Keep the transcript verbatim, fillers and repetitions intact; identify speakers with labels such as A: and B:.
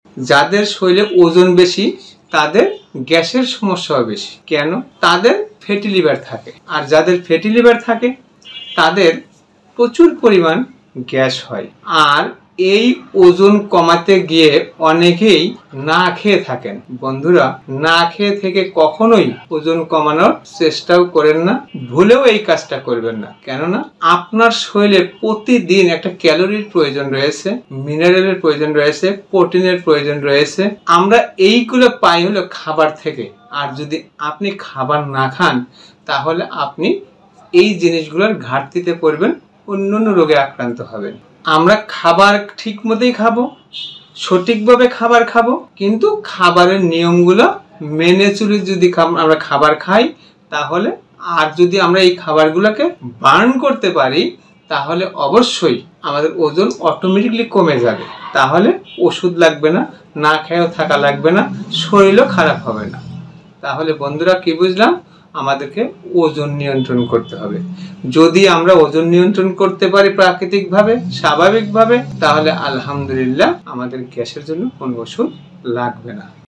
A: যাদের শরীরে ওজন বেশি তাদের গ্যাসের সমস্যাও বেশি। কেন? তাদের ফ্যাটি লিভার থাকে, আর যাদের ফ্যাটি লিভার থাকে তাদের প্রচুর পরিমাণ গ্যাস হয়। আর এই ওজন কমাতে গিয়ে অনেকেই না খেয়ে থাকেন। বন্ধুরা, না খেয়ে থেকে কখনোই ওজন কমানোর চেষ্টাও করেন না, ভুলেও এই কাজটা করবেন না। কেননা আপনার শরীরে প্রতিদিন একটা ক্যালোরির প্রয়োজন রয়েছে, মিনারেলের প্রয়োজন রয়েছে, প্রোটিনের প্রয়োজন রয়েছে। আমরা এইগুলো পাই হলো খাবার থেকে। আর যদি আপনি খাবার না খান তাহলে আপনি এই জিনিসগুলোর ঘাটতিতে পড়বেন, অন্য অন্য রোগে আক্রান্ত হবেন। আমরা খাবার ঠিক মতোই খাবো, সঠিকভাবে খাবার খাবো, কিন্তু খাবারের নিয়মগুলো মেনে চলে যদি আমরা খাবার খাই তাহলে, আর যদি আমরা এই খাবারগুলোকে বার্ন করতে পারি তাহলে অবশ্যই আমাদের ওজন অটোমেটিকলি কমে যাবে। তাহলে ওষুধ লাগবে না, না খেয়েও থাকা লাগবে না, শরীরও খারাপ হবে না। তাহলে বন্ধুরা কি বুঝলাম? আমাদেরকে ওজন নিয়ন্ত্রণ করতে হবে। যদি আমরা ওজন নিয়ন্ত্রণ করতে পারি প্রাকৃতিকভাবে, স্বাভাবিকভাবে, তাহলে আলহামদুলিল্লাহ আমাদের গ্যাসের জন্য কোনো ওষুধ লাগবে না।